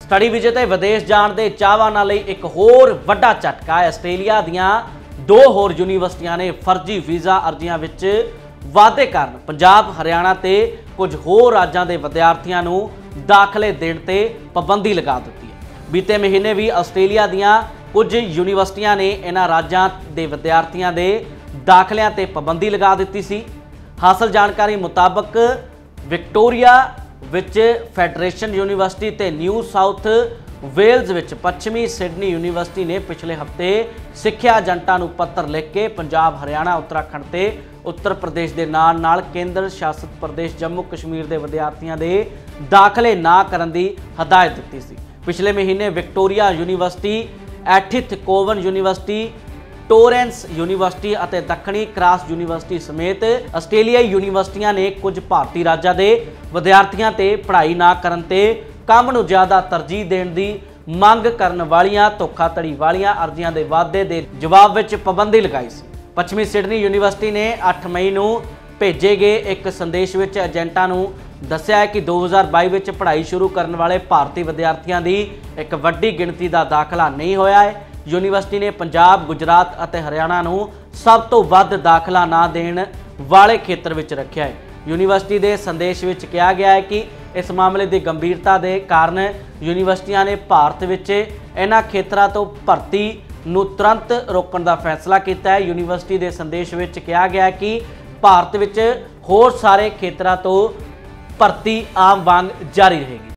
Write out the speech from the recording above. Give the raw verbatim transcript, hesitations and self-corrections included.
Study विजे ते विदेश जाण दे चाहवानां लई एक होर वड्डा झटका है। आस्ट्रेलिया दीआं दो होर यूनीवर्सिटियां ने फर्जी वीज़ा अर्जियां विच वाधे कारण पंजाब हरियाणा ते कुछ होर राज्यां दे विद्यार्थियों नूं दाखले देण ते पाबंदी लगा दित्ती है। बीते महीने भी आस्ट्रेलिया दीआं कुछ यूनीवर्सिटियां ने इन्हां राज्यां दे विद्यार्थियों के दाखलियां ते पाबंदी लगा दित्ती सी। हासिल जानकारी मुताबक विक्टोरिया विच फैडरेशन यूनीवर्सिटी ते न्यू साउथ वेल्स विच पश्चिमी सिडनी यूनीवर्सिटी ने पिछले हफ्ते सिक्ख्या एजेंटां नूं पत्र लिख के पंजाब हरियाणा उत्तराखंड ते उत्तर प्रदेश के नाल नाल केंद्र शासित प्रदेश जम्मू कश्मीर के विद्यार्थियों के दाखले ना करन दी हदायत दित्ती सी। पिछले महीने विक्टोरिया यूनीवर्सिटी, एथिथ कोवन यूनीवर्सिटी, टोरेंस यूनीवर्सिटी और दक्षिणी क्रॉस यूनीवर्सिटी समेत आस्ट्रेलियाई यूनीवर्सिटियां ने कुछ भारतीय राज्यों के विद्यार्थियों ते पढ़ाई ना करन ते काम नूं ज़्यादा तरजीह देण दी मंग करन वालियां धोखाधड़ी वालियां अर्जियां दे वाधे दे जवाब विच पाबंदी लगाई सी। पश्चिमी सिडनी यूनीवर्सिटी ने अठ मई नूं भेजे गए एक संदेश विच एजेंटां नूं दस्सिया है कि दो हज़ार बाई विच पढ़ाई शुरू करने वाले भारतीय विद्यार्थियों की एक वड्डी गिणती का दाखला नहीं होया है। यूनीवर्सिटी ने पंजाब, गुजरात और हरियाणा नूं सब तो वध दाखला ना देण वाले खेत्र विच रखिया है। यूनीवर्सिटी के संदेश विच कहा गया है कि इस मामले की गंभीरता के कारण यूनीवर्सिटियां ने भारत विच इन्हां खेत्रां तो भर्ती नूं तुरंत रोकण का फैसला किया है। यूनीवर्सिटी के संदेश विच कहा गया है कि भारत विच होर सारे खेत्रां तो भर्ती आम वांग जारी रहेगी।